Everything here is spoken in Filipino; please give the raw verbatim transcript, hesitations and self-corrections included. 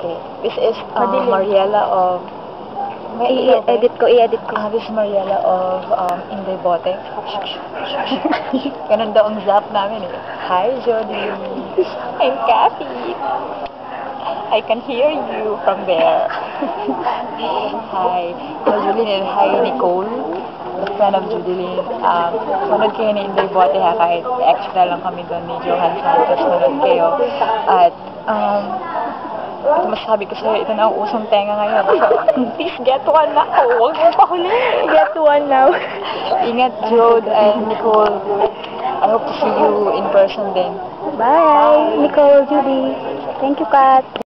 Okay. This is uh, Madilim. Mariela of... May ilaw ba? I-edit ko, i-edit ko. Ah, this is Mariela of um, Inday Bote. Ganun daw ang zap namin eh. Hi, Jody. I'm Kathy. I can hear you from there. Hi. Hi, Julie, and hi, Nicole. The friend of Judeline. Um, sunod kayo ni Inday Bote ha, kahit extra lang kami doon ni Johan Santos. Sunod kayo. At, um, ito masasabi ko sa'yo, ito na ang usong tenga ngayon. Please get one na. Oh, huwag mo pa huli. Get one now. Ingat, Jode and Nicole. I hope to see you in person din. Bye, Nicole, Judy. Thank you, Kat.